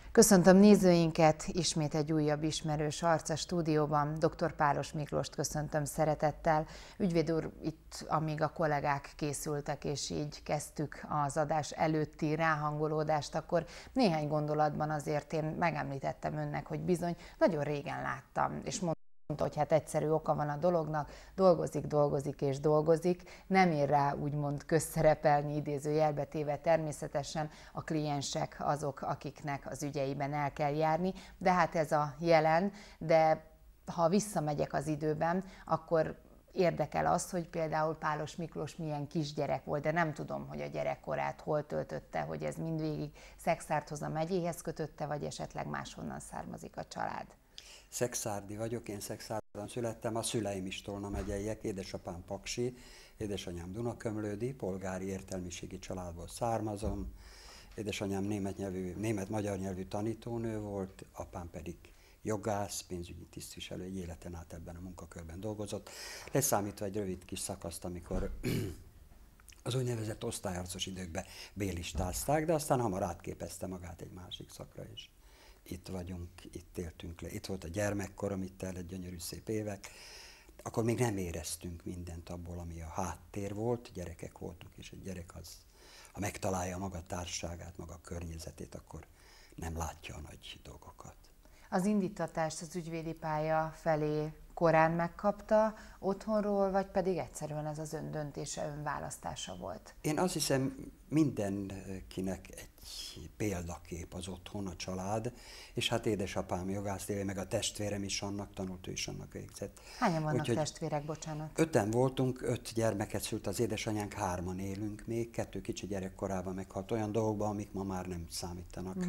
Köszöntöm nézőinket, ismét egy újabb ismerős arc a stúdióban. Dr. Pálos Miklóst köszöntöm szeretettel. Ügyvéd úr, itt amíg a kollégák készültek, és így kezdtük az adás előtti ráhangolódást, akkor néhány gondolatban azért én megemlítettem önnek, hogy bizony nagyon régen láttam, és mondta, hogy hát egyszerű oka van a dolognak, dolgozik és dolgozik, nem ér rá úgymond közszerepelni, idézőjelbe téve, természetesen a kliensek azok, akiknek az ügyeiben el kell járni, de hát ez a jelen, de ha visszamegyek az időben, akkor érdekel az, hogy például Pálos Miklós milyen kisgyerek volt, de nem tudom, hogy a gyerekkorát hol töltötte, hogy ez mindvégig Szekszárthoz, a megyéhez kötötte, vagy esetleg máshonnan származik a család. Szekszárdi vagyok, én Szekszárdon születtem, a szüleim is Tolna megyeiek, édesapám paksi, édesanyám Dunakömlődi, polgári értelmiségi családból származom, édesanyám német-magyar nyelvű tanítónő volt, apám pedig jogász, pénzügyi tisztviselő, egy életen át ebben a munkakörben dolgozott, leszámítva egy rövid kis szakaszt, amikor az úgynevezett osztályharcos időkben bélistázták, de aztán hamar átképezte magát egy másik szakra is. Itt vagyunk, itt éltünk le. Itt volt a gyermekkorom, itt el egy gyönyörű szép évek. Akkor még nem éreztünk mindent abból, ami a háttér volt. Gyerekek voltunk, és egy gyerek az, ha megtalálja maga társaságát, maga környezetét, akkor nem látja a nagy dolgokat. Az indítatást az ügyvédi pálya felé korán megkapta otthonról, vagy pedig egyszerűen ez az ön döntése, ön választása volt? Én azt hiszem, mindenkinek egy példakép az otthon, a család, és hát édesapám jogász, meg a testvérem is annak tanult, ő is annak végzett. Hányan vannak testvérek, bocsánat? 5-en voltunk, 5 gyermeket szült az édesanyánk, 3-an élünk még, 2 kicsi gyerekkorában meghalt olyan dolgokban, amik ma már nem számítanak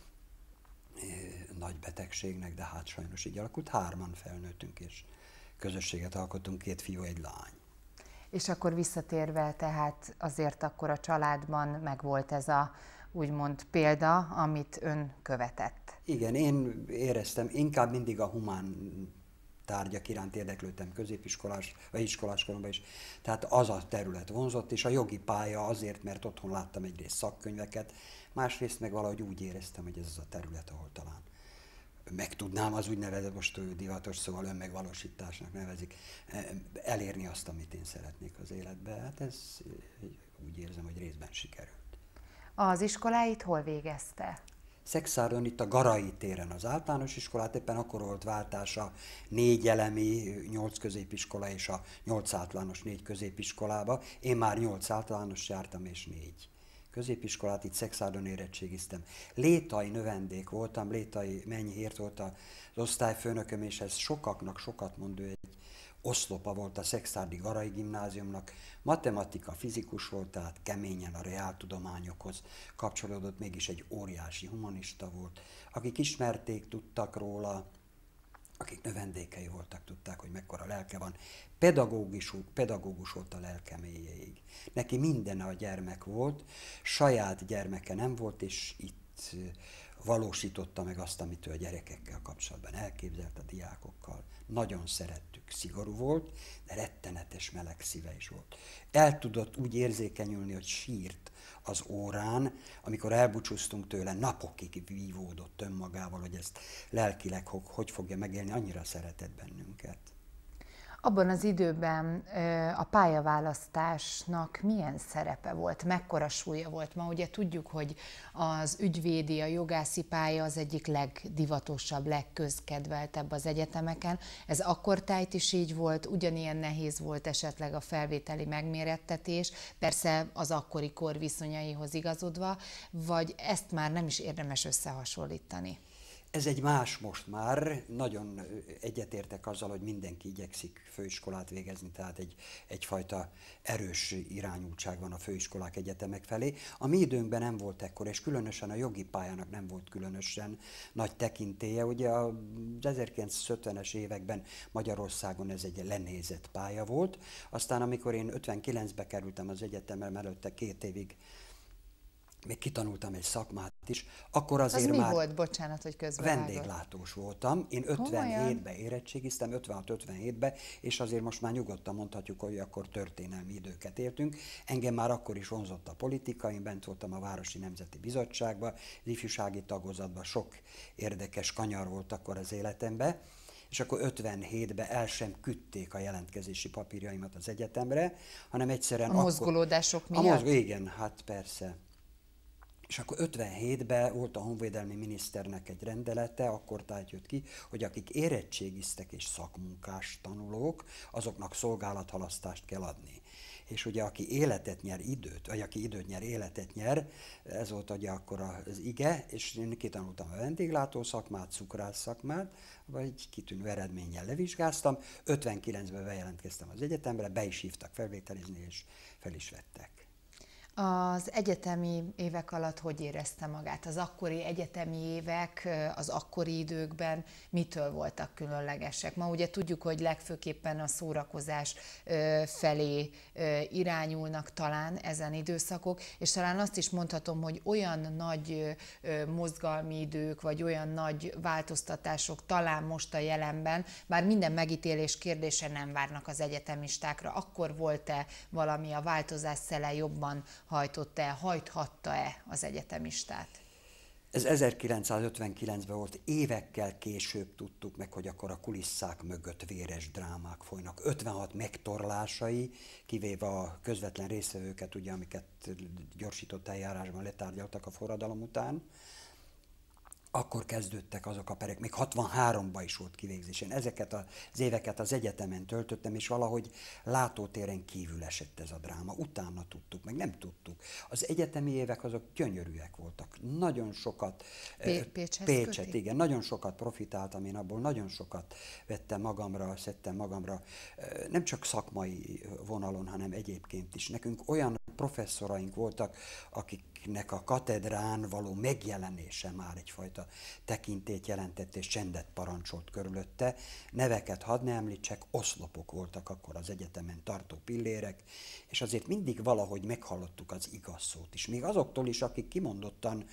nagy betegségnek, de hát sajnos így alakult. 3-an felnőttünk, és közösséget alkottunk, 2 fiú, 1 lány. És akkor visszatérve, tehát azért akkor a családban megvolt ez a úgymond példa, amit ön követett. Igen, én éreztem, inkább mindig a humán tárgyak iránt érdeklődtem középiskolás, vagy iskolás koromban is. Tehát az a terület vonzott, és a jogi pálya azért, mert otthon láttam egyrészt szakkönyveket, másrészt meg valahogy úgy éreztem, hogy ez az a terület, ahol talán megtudnám az úgynevezett, most divatos szóval önmegvalósításnak nevezik, elérni azt, amit én szeretnék az életbe. Hát ez úgy érzem, hogy részben sikerült. Az iskoláit hol végezte? Szekszárdon, itt a Garai téren az általános iskolát, éppen akkor volt váltás a 4 elemi 8 középiskola és a 8 általános 4 középiskolába. Én már 8 általános jártam és 4 középiskolát, itt Szekszárdon érettségiztem. Létai növendék voltam, Létai Menyhért volt az osztályfőnököm, és ez sokaknak sokat mond, ő egy oszlopa volt a Szekszárdi Garai Gimnáziumnak, matematika, fizikus volt, tehát keményen a reáltudományokhoz kapcsolódott, mégis egy óriási humanista volt. Akik ismerték, tudtak róla, akik növendékei voltak, tudták, hogy mekkora lelke van. Pedagógus volt a lelke mélyéig. Neki minden a gyermek volt, saját gyermeke nem volt, és itt valósította meg azt, amit ő a gyerekekkel kapcsolatban elképzelt, a diákokkal. Nagyon szerettük, szigorú volt, de rettenetes meleg szíve is volt. El tudott úgy érzékenyülni, hogy sírt az órán, amikor elbúcsúztunk tőle, napokig vívódott önmagával, hogy ezt lelkileg hogy fogja megélni, annyira szeretett bennünket. Abban az időben a pályaválasztásnak milyen szerepe volt, mekkora súlya volt? Ma ugye tudjuk, hogy az ügyvédi, a jogászi pálya az egyik legdivatosabb, legközkedveltebb az egyetemeken. Ez akkortájt is így volt, ugyanilyen nehéz volt esetleg a felvételi megmérettetés, persze az akkori kor viszonyaihoz igazodva, vagy ezt már nem is érdemes összehasonlítani? Ez egy más most már, nagyon egyetértek azzal, hogy mindenki igyekszik főiskolát végezni, tehát egyfajta erős irányultság van a főiskolák, egyetemek felé. A mi időnkben nem volt ekkor, és különösen a jogi pályának nem volt különösen nagy tekintélye. Ugye az 1950-es években Magyarországon ez egy lenézett pálya volt, aztán amikor én 59-be kerültem az egyetemre, előtte 2 évig még kitanultam egy szakmát is, akkor azért Az mi már volt, bocsánat, hogy közbevágott? vendéglátós voltam. Én Komolyan? 57-ben érettségiztem, 56-57-ben, és azért most már nyugodtan mondhatjuk, hogy akkor történelmi időket éltünk. Engem már akkor is vonzott a politika, én bent voltam a Városi Nemzeti Bizottságban, az ifjúsági tagozatban, sok érdekes kanyar volt akkor az életemben, és akkor 57-ben el sem küldték a jelentkezési papírjaimat az egyetemre, hanem egyszerűen A mozgolódások miatt? igen, hát persze. És akkor 57-ben volt a honvédelmi miniszternek egy rendelete, akkor tehát jött ki, hogy akik érettségiztek és szakmunkás tanulók, azoknak szolgálathalasztást kell adni. És ugye aki életet nyer időt, vagy aki időt nyer, életet nyer, ez volt ugye akkor az ige, és én kitanultam a vendéglátó szakmát, cukrász szakmát, vagy kitűnő eredménnyel levizsgáztam. 59-ben bejelentkeztem az egyetemre, be is hívtak felvételizni, és fel is vettek. Az egyetemi évek alatt hogy érezte magát? Az akkori egyetemi évek, az akkori időkben mitől voltak különlegesek? Ma ugye tudjuk, hogy legfőképpen a szórakozás felé irányulnak talán ezen időszakok, és talán azt is mondhatom, hogy olyan nagy mozgalmi idők, vagy olyan nagy változtatások talán most a jelenben, bár minden megítélés kérdése nem várnak az egyetemistákra. Akkor volt-e valami, a változás szele jobban hajtotta-e, hajthatta-e az egyetemistát? Ez 1959-ben volt, évekkel később tudtuk meg, hogy akkor a kulisszák mögött véres drámák folynak. 56 megtorlásai, kivéve a közvetlen résztvevőket, ugye, amiket gyorsított eljárásban letárgyaltak a forradalom után, akkor kezdődtek azok a perek, még 63-ban is volt kivégzés. Én ezeket az éveket az egyetemen töltöttem, és valahogy látótéren kívül esett ez a dráma. Utána tudtuk, meg nem tudtuk. Az egyetemi évek azok gyönyörűek voltak. Nagyon sokat... Pécset, igen. Nagyon sokat profitáltam én abból, nagyon sokat vettem magamra, szedtem magamra, nem csak szakmai vonalon, hanem egyébként is. Nekünk olyan professzoraink voltak, akiknek a katedrán való megjelenése már egyfajta tekintélyt jelentett és csendet parancsolt körülötte. Neveket hadd ne említsek, oszlopok voltak akkor az egyetemen, tartó pillérek, és azért mindig valahogy meghallottuk az igaz szót is. Még azoktól is, akik kimondottan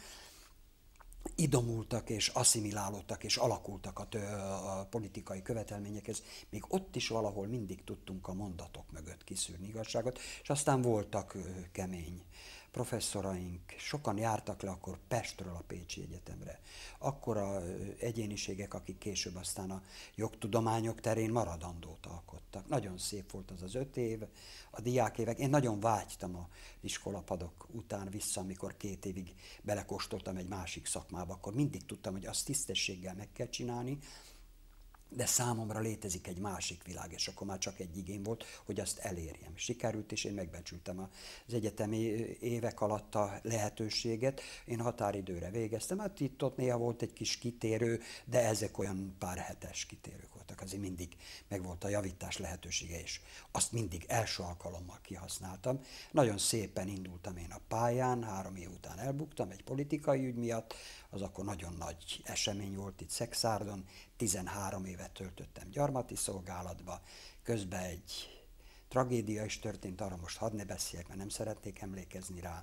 idomultak és asszimilálódtak és alakultak a politikai követelményekhez, még ott is valahol mindig tudtunk a mondatok mögött kiszűrni igazságot, és aztán voltak kemény professzoraink, sokan jártak le akkor Pestről a Pécsi Egyetemre. Akkora egyéniségek, akik később aztán a jogtudományok terén maradandót alkottak. Nagyon szép volt az 5 év, a diákévek. Én nagyon vágytam az iskolapadok után vissza, amikor 2 évig belekóstoltam egy másik szakmába, akkor mindig tudtam, hogy azt tisztességgel meg kell csinálni, de számomra létezik egy másik világ, és akkor már csak egy igény volt, hogy azt elérjem. Sikerült, és én megbecsültem az egyetemi évek alatt a lehetőséget. Én határidőre végeztem, hát itt-ott néha volt egy kis kitérő, de ezek olyan pár hetes kitérők voltak. Azért mindig megvolt a javítás lehetősége, és azt mindig első alkalommal kihasználtam. Nagyon szépen indultam én a pályán, 3 év után elbuktam egy politikai ügy miatt, az akkor nagyon nagy esemény volt itt Szekszárdon, 13 évet töltöttem gyarmati szolgálatba, közben egy tragédia is történt, arra most hadd ne beszéljek, mert nem szeretnék emlékezni rá.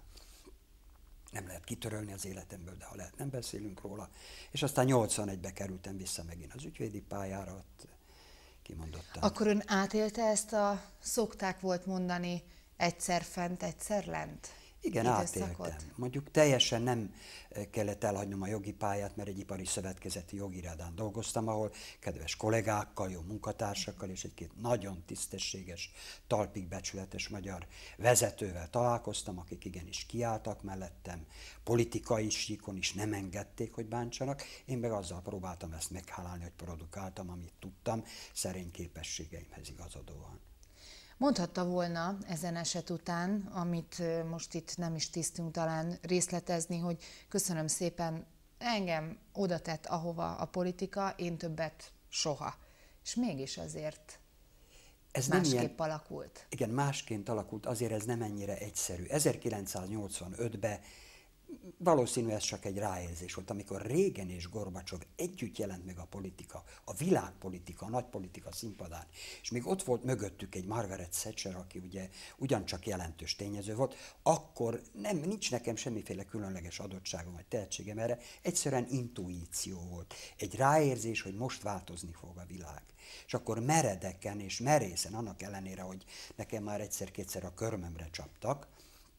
Nem lehet kitörölni az életemből, de ha lehet, nem beszélünk róla. És aztán 81-be kerültem vissza megint az ügyvédi pályára, ott kimondottan. Akkor ön átélte ezt a, szokták volt mondani, egyszer fent, egyszer lent? Igen, átéltem. Mondjuk teljesen nem kellett elhagynom a jogi pályát, mert egy ipari szövetkezeti jogirodán dolgoztam, ahol kedves kollégákkal, jó munkatársakkal és egy-két nagyon tisztességes, talpig becsületes magyar vezetővel találkoztam, akik igenis kiálltak mellettem, politikai síkon is nem engedték, hogy bántsanak. Én meg azzal próbáltam ezt meghálálni, hogy produkáltam, amit tudtam, szerény képességeimhez igazodóan. Mondhatta volna ezen eset után, amit most itt nem is tisztünk talán részletezni, hogy köszönöm szépen, engem oda tett ahova a politika, én többet soha. És mégis azért ez másképp alakult. Igen, másként alakult, azért ez nem ennyire egyszerű. 1985-ben valószínű ez csak egy ráérzés volt, amikor Reagan és Gorbacsov együtt jelent meg a politika, a világpolitika, a nagypolitika színpadán, és még ott volt mögöttük egy Margaret Thatcher, aki ugye ugyancsak jelentős tényező volt, akkor nincs nekem semmiféle különleges adottságom vagy tehetségem erre, egyszerűen intuíció volt. Egy ráérzés, hogy most változni fog a világ. És akkor meredeken és merészen, annak ellenére, hogy nekem már egyszer-kétszer a körmömre csaptak,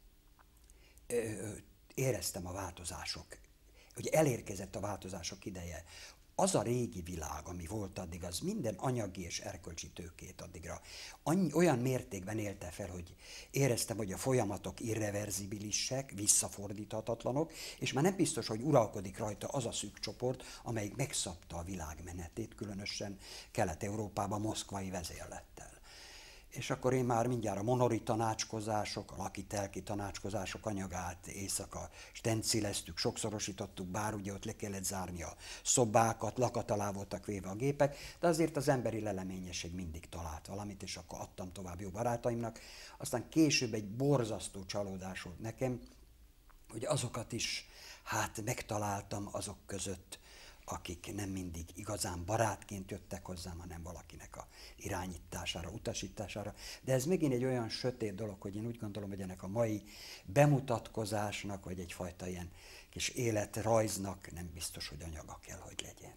éreztem a változások, hogy elérkezett a változások ideje. Az a régi világ, ami volt addig, az minden anyagi és erkölcsi tőkét addigra olyan mértékben élte fel, hogy éreztem, hogy a folyamatok irreverzibilisek, visszafordíthatatlanok, és már nem biztos, hogy uralkodik rajta az a szűk csoport, amelyik megszabta a világ menetét, különösen Kelet-Európában moszkvai vezérlettel. És akkor én már mindjárt a monori tanácskozások, a laki-telki tanácskozások anyagát éjszaka stencileztük, sokszorosítottuk, bár ugye ott le kellett zárni a szobákat, lakat alá voltak véve a gépek, de azért az emberi leleményesség mindig talált valamit, és akkor adtam tovább jó barátaimnak. Aztán később egy borzasztó csalódás volt nekem, hogy azokat is megtaláltam azok között, akik nem mindig igazán barátként jöttek hozzám, hanem valakinek a irányítására, utasítására. De ez megint egy olyan sötét dolog, hogy én úgy gondolom, hogy ennek a mai bemutatkozásnak, vagy egyfajta ilyen kis életrajznak nem biztos, hogy anyaga kell, hogy legyen.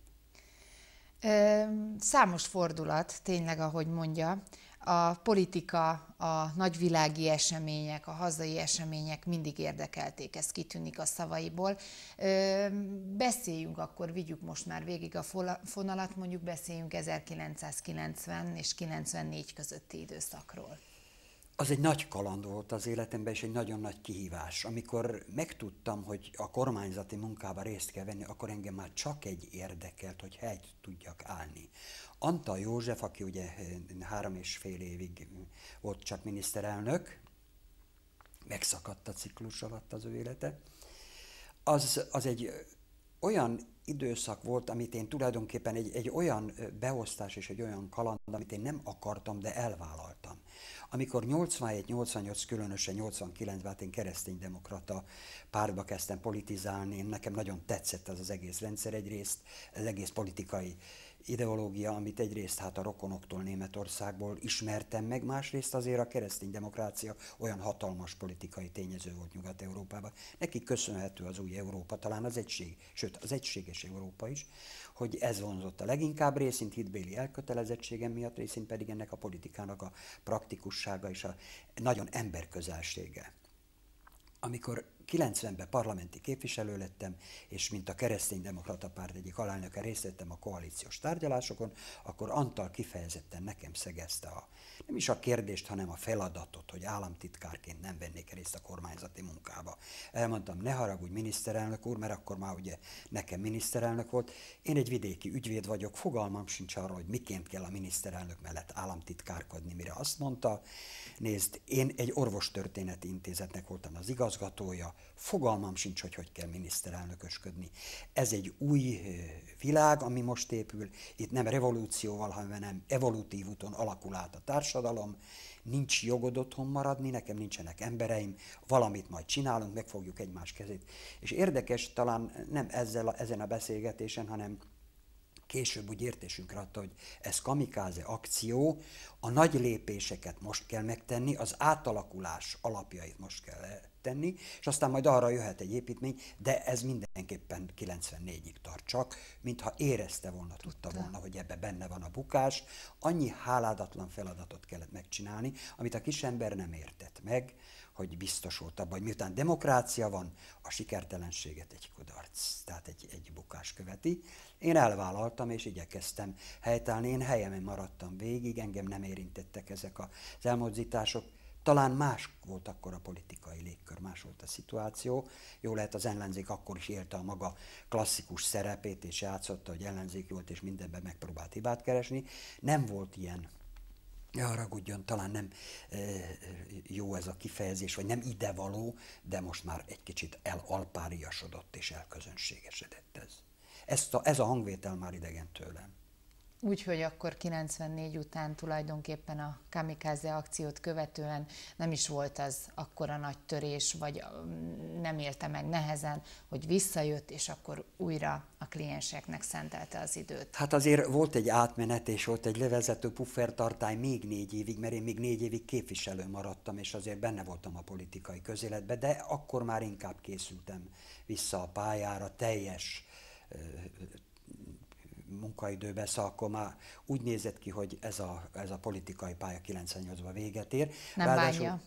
Számos fordulat, tényleg, ahogy mondja. A politika, a nagyvilági események, a hazai események mindig érdekelték, ez kitűnik a szavaiból. Beszéljünk akkor, vigyük most már végig a fonalat, mondjuk beszéljünk 1990 és 94 közötti időszakról. Az egy nagy kaland volt az életemben, és egy nagyon nagy kihívás. Amikor megtudtam, hogy a kormányzati munkában részt kell venni, akkor engem már csak egy érdekelt, hogy helyt tudjak állni. Antal József, aki ugye 3,5 évig volt csak miniszterelnök, megszakadt a ciklus alatt az ő élete, az egy olyan időszak volt, amit én tulajdonképpen egy olyan beosztás és egy olyan kaland, amit én nem akartam, de elvállaltam. Amikor 87-88, különösen 89-ben én kereszténydemokrata pártba kezdtem politizálni, nekem nagyon tetszett az egész rendszer, egyrészt az egész politikai ideológia, amit egyrészt a rokonoktól, Németországból ismertem meg, másrészt azért a kereszténydemokrácia olyan hatalmas politikai tényező volt Nyugat-Európában. Neki köszönhető az új Európa, talán az egység, sőt az egységes Európa is, hogy ez vonzott a leginkább, részint hitbéli elkötelezettségem miatt, részint pedig ennek a politikának a praktikussága és a nagyon emberközelsége. Amikor 90-ben parlamenti képviselő lettem, és mint a kereszténydemokrata párt egyik alelnöke részt vettem a koalíciós tárgyalásokon, akkor Antal kifejezetten nekem szegezte nem is a kérdést, hanem a feladatot, hogy államtitkárként nem vennék részt a kormányzati munkába. Elmondtam, ne haragudj, miniszterelnök úr, mert akkor már ugye nekem miniszterelnök volt. Én egy vidéki ügyvéd vagyok, fogalmam sincs arra, hogy miként kell a miniszterelnök mellett államtitkárkodni, mire azt mondta, nézd, én egy orvostörténeti intézetnek voltam az igazgatója, fogalmam sincs, hogy kell miniszterelnökösködni. Ez egy új világ, ami most épül, itt nem revolúcióval, hanem evolutív úton alakul át a társadalom, nincs jogod otthon maradni, nekem nincsenek embereim, valamit majd csinálunk, megfogjuk egymás kezét. És érdekes, talán nem ezen a beszélgetésen, hanem később úgy értésünkre adta, hogy ez kamikáze akció, a nagy lépéseket most kell megtenni, az átalakulás alapjait most kell tenni, és aztán majd arra jöhet egy építmény, de ez mindenképpen 94-ig tart csak, mintha érezte volna, tudta volna, hogy ebbe benne van a bukás. Annyi háládatlan feladatot kellett megcsinálni, amit a kisember nem értett meg, hogy biztos volt abban, hogy miután demokrácia van, a sikertelenséget egy kudarc, tehát egy bukás követi. Én elvállaltam és igyekeztem helytállni, én helyemen maradtam végig, engem nem érintettek ezek az elmozdítások. Talán más volt akkor a politikai légkör, más volt a szituáció. Jó lehet, az ellenzék akkor is élte a maga klasszikus szerepét, és játszotta, hogy ellenzék volt, és mindenben megpróbált hibát keresni. Nem volt ilyen, haragudjon, talán nem jó ez a kifejezés, vagy nem idevaló, de most már egy kicsit elalpáriasodott és elközönségesedett ez. Ez a hangvétel már idegen tőlem. Úgyhogy akkor 94 után tulajdonképpen a kamikaze akciót követően nem is volt az akkora nagy törés, vagy nem élte meg nehezen, hogy visszajött, és akkor újra a klienseknek szentelte az időt. Hát azért volt egy átmenet, és volt egy levezető puffertartály még 4 évig, mert én még 4 évig képviselő maradtam, és azért benne voltam a politikai közéletben, de akkor már inkább készültem vissza a pályára, teljes munkaidőben, szóval akkor már úgy nézett ki, hogy ez a politikai pálya 98-ban véget ér. Nem bánja?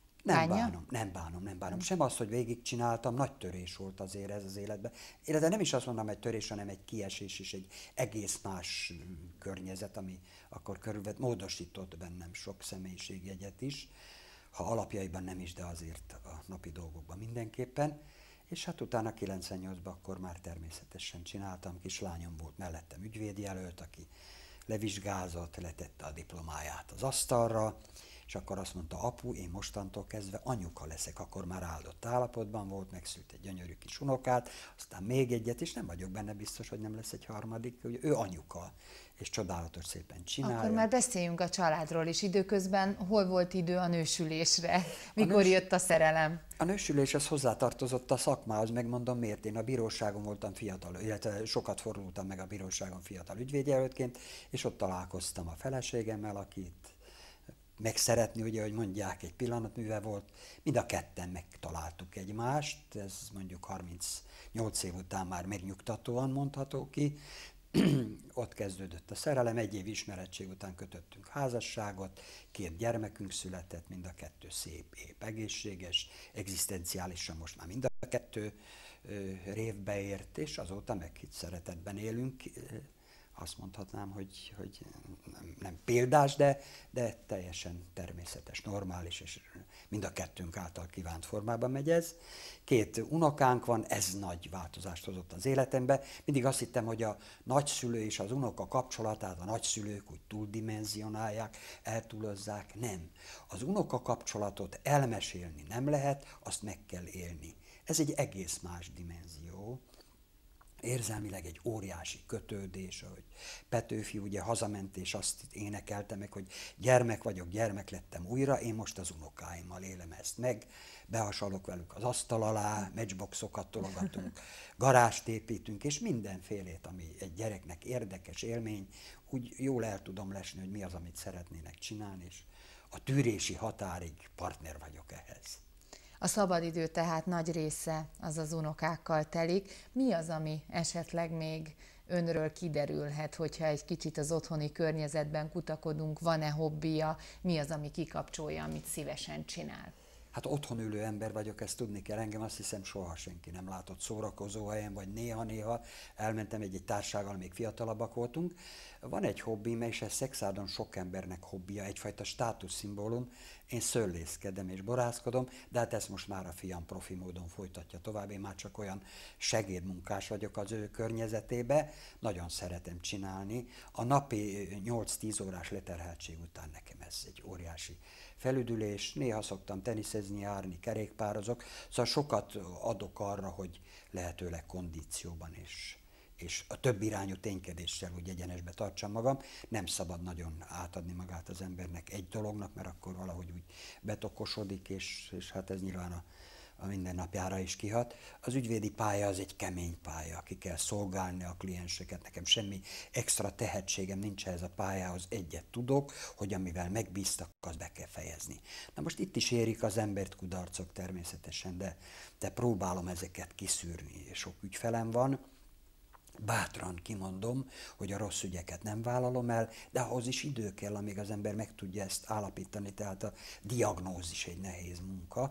Nem bánom. Sem azt, hogy végigcsináltam, nagy törés volt azért ez az életben. Illetve nem is azt mondom, egy törés, hanem egy kiesés és egy egész más környezet, ami akkor körülvett, módosított bennem sok személyiségjegyet is, ha alapjaiban nem is, de azért a napi dolgokban mindenképpen. És hát utána 98-ban akkor már természetesen csináltam, kislányom volt mellettem ügyvédjelölt, aki levizsgázott, letette a diplomáját az asztalra, és akkor azt mondta, apu, én mostantól kezdve anyuka leszek, akkor már áldott állapotban volt, megszült egy gyönyörű kis unokát, aztán még egyet, és nem vagyok benne biztos, hogy nem lesz egy harmadik, hogy ő anyuka, és csodálatos szépen csinálja. Akkor már beszéljünk a családról is. Időközben hol volt idő a nősülésre? Mikor jött a szerelem? A nősülés az hozzátartozott a szakmához, megmondom miért. Én a bíróságon voltam fiatal, illetve sokat fordultam meg a bíróságon fiatal ügyvédjelöltként, és ott találkoztam a feleségemmel, akit megszeretni, ugye, hogy mondják, egy pillanatműve volt. Mind a ketten megtaláltuk egymást, ez mondjuk 38 év után már megnyugtatóan mondható ki. Ott kezdődött a szerelem, 1 év ismerettség után kötöttünk házasságot, 2 gyermekünk született, mind a 2 szép, épp, egészséges, egzisztenciálisan most már mind a 2 révbe ért, és azóta meghitt szeretetben élünk. Azt mondhatnám, hogy nem példás, de teljesen természetes, normális, és mind a 2 által kívánt formában megy ez. 2 unokánk van, ez nagy változást hozott az életembe. Mindig azt hittem, hogy a nagyszülő és az unoka kapcsolatát a nagyszülők úgy túldimenzionálják, eltúlozzák. Nem. Az unoka kapcsolatot elmesélni nem lehet, azt meg kell élni. Ez egy egész más dimenzió. Érzelmileg egy óriási kötődés, ahogy Petőfi ugye hazament, és azt énekelte meg, hogy gyermek vagyok, gyermek lettem újra, én most az unokáimmal élem ezt meg, behasalok velük az asztal alá, matchboxokat tologatunk, garást építünk, és mindenfélét, ami egy gyereknek érdekes élmény, úgy jól el tudom lesni, hogy mi az, amit szeretnének csinálni, és a tűrési határig partner vagyok ehhez. A szabadidő tehát nagy része az unokákkal telik. Mi az, ami esetleg még önről kiderülhet, hogyha egy kicsit az otthoni környezetben kutakodunk, van-e hobbija, mi az, ami kikapcsolja, amit szívesen csinál? Hát otthon ülő ember vagyok, ezt tudni kell, engem azt hiszem soha senki nem látott szórakozó helyen, vagy néha-néha elmentem egy társággal, még fiatalabbak voltunk. Van egy hobbim, és ez Szekszádon sok embernek hobbija, egyfajta státuszszimbólum. Én szőlészkedem és borászkodom, de hát ezt most már a fiam profi módon folytatja tovább, én már csak olyan segédmunkás vagyok az ő környezetébe, nagyon szeretem csinálni. A napi 8-10 órás leterheltség után nekem ez egy óriási felüdülés, néha szoktam teniszezni, járni, kerékpározok, szóval sokat adok arra, hogy lehetőleg kondícióban és a több irányú ténykedéssel úgy egyenesbe tartsam magam. Nem szabad nagyon átadni magát az embernek egy dolognak, mert akkor valahogy úgy betokosodik, és hát ez nyilván a mindennapjára is kihat. Az ügyvédi pálya az egy kemény pálya, ki kell szolgálni a klienseket, nekem semmi extra tehetségem nincs ehhez a pályához, egyet tudok, hogy amivel megbíztak, azt be kell fejezni. Na most itt is érik az embert kudarcok természetesen, de próbálom ezeket kiszűrni, sok ügyfelem van. Bátran kimondom, hogy a rossz ügyeket nem vállalom el, de ahhoz is idő kell, amíg az ember meg tudja ezt állapítani, tehát a diagnózis egy nehéz munka.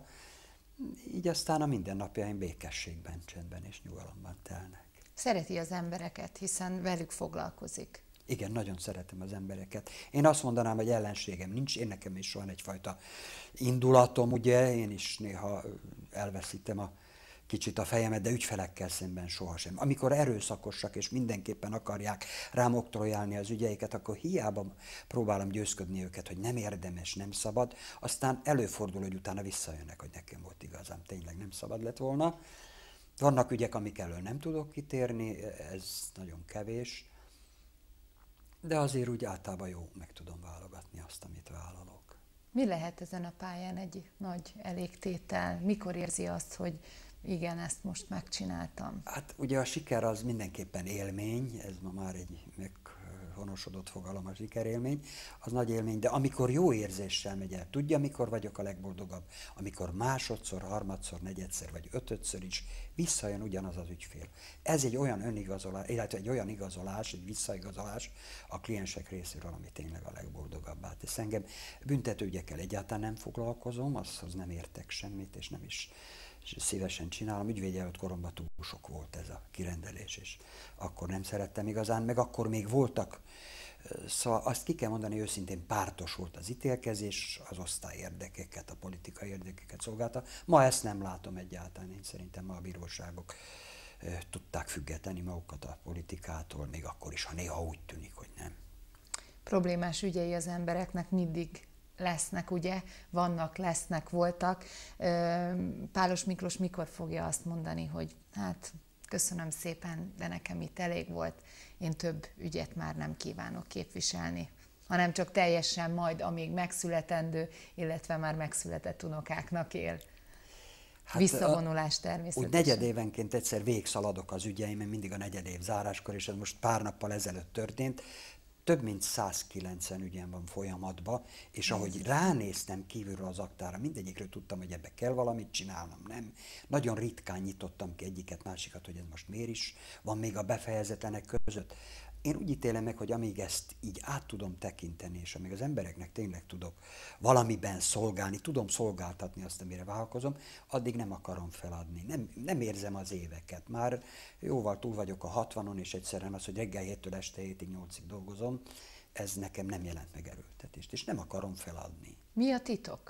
Így aztán a mindennapjaim békességben, csendben és nyugalomban telnek. Szereti az embereket, hiszen velük foglalkozik. Igen, nagyon szeretem az embereket. Én azt mondanám, hogy ellenségem nincs, én nekem is van egyfajta indulatom, ugye, én is néha elveszítem kicsit a fejemet, de ügyfelekkel szemben sohasem. Amikor erőszakosak és mindenképpen akarják rám oktrojálni az ügyeiket, akkor hiába próbálom győzködni őket, hogy nem érdemes, nem szabad, aztán előfordul, hogy utána visszajönnek, hogy nekem volt igazam, tényleg nem szabad lett volna. Vannak ügyek, amik elől nem tudok kitérni, ez nagyon kevés. De azért úgy általában jó, meg tudom válogatni azt, amit vállalok. Mi lehet ezen a pályán egy nagy elégtétel? Mikor érzi azt, hogy igen, ezt most megcsináltam? Hát ugye a siker az mindenképpen élmény, ez ma már egy meghonosodott fogalom, a sikerélmény, az nagy élmény, de amikor jó érzéssel megy el, tudja, mikor vagyok a legboldogabb, amikor másodszor, harmadszor, negyedszer vagy ötödször is visszajön ugyanaz az ügyfél. Ez egy olyan önigazolás, illetve egy olyan igazolás, egy visszaigazolás a kliensek részéről, ami tényleg a legboldogabbá tesz engem. Büntetőügyekkel egyáltalán nem foglalkozom, azhoz nem értek semmit, és nem is szívesen csinálom. Ügyvédjelölt koromban túl sok volt ez a kirendelés, és akkor nem szerettem igazán, meg akkor még voltak, szóval azt ki kell mondani őszintén, pártos volt az ítélkezés, az osztály érdekeket, a politikai érdekeket szolgálta. Ma ezt nem látom egyáltalán, én szerintem ma a bíróságok tudták függetlenni magukat a politikától, még akkor is, ha néha úgy tűnik, hogy nem. Problémás ügyei az embereknek mindig lesznek, ugye? Vannak, lesznek, voltak. Pálos Miklós mikor fogja azt mondani, hogy hát köszönöm szépen, de nekem itt elég volt, én több ügyet már nem kívánok képviselni, hanem csak teljesen majd, amíg megszületendő, illetve már megszületett unokáknak él. Hát visszavonulás természetesen. Úgy negyedévenként egyszer végigszaladok az ügyeimen, mindig a negyedév záráskor, és ez most pár nappal ezelőtt történt. Több mint 190 ügyem van folyamatban, és ahogy ránéztem kívülről az aktára, mindegyikről tudtam, hogy ebbe kell valamit csinálnom, nem. Nagyon ritkán nyitottam ki egyiket, másikat, hogy ez most miért is van még a befejezetlenek között. Én úgy ítélem meg, hogy amíg ezt így át tudom tekinteni, és amíg az embereknek tényleg tudok valamiben szolgálni, tudom szolgáltatni azt, amire vállalkozom, addig nem akarom feladni. Nem érzem az éveket. Már jóval túl vagyok a 60-on, és egyszerűen az, hogy reggel 7-től este 7-ig, 8-ig dolgozom, ez nekem nem jelent megerőltetést, és nem akarom feladni. Mi a titok?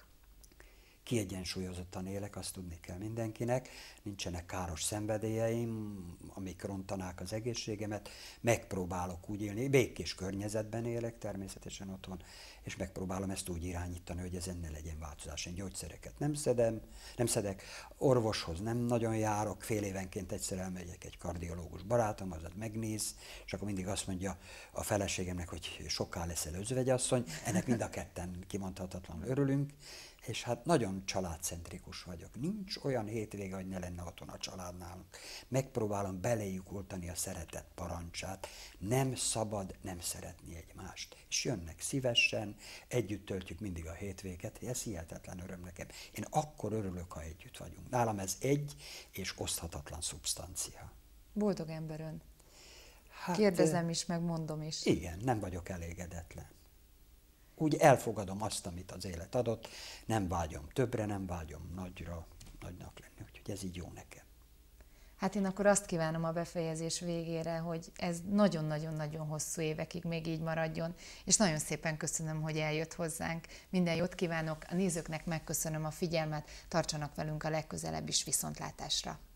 Kiegyensúlyozottan élek, azt tudni kell mindenkinek, nincsenek káros szenvedélyeim, amik rontanák az egészségemet, megpróbálok úgy élni, békés környezetben élek természetesen otthon, és megpróbálom ezt úgy irányítani, hogy ezen ne legyen változás. Én gyógyszereket nem szedek, orvoshoz nem nagyon járok, fél évenként egyszer elmegyek egy kardiológus barátom, az megnéz, és akkor mindig azt mondja a feleségemnek, hogy soká leszel özvegyasszony, ennek mind a ketten kimondhatatlanul örülünk, és hát nagyon családcentrikus vagyok. Nincs olyan hétvége, hogy ne lenne otthon a család nálunk. Megpróbálom beléjük oltani a szeretet parancsát. Nem szabad nem szeretni egymást. És jönnek szívesen, együtt töltjük mindig a hétvéget, ez hihetetlen öröm nekem. Én akkor örülök, ha együtt vagyunk. Nálam ez egy és oszthatatlan szubstancia. Boldog ember ön. Hát, kérdezem is, meg mondom is. Igen, nem vagyok elégedetlen. Úgy elfogadom azt, amit az élet adott, nem vágyom többre, nem vágyom nagynak lenni, úgyhogy ez így jó nekem. Hát én akkor azt kívánom a befejezés végére, hogy ez nagyon-nagyon-nagyon hosszú évekig még így maradjon, és nagyon szépen köszönöm, hogy eljött hozzánk. Minden jót kívánok, a nézőknek megköszönöm a figyelmet, tartsanak velünk a legközelebb is, viszontlátásra!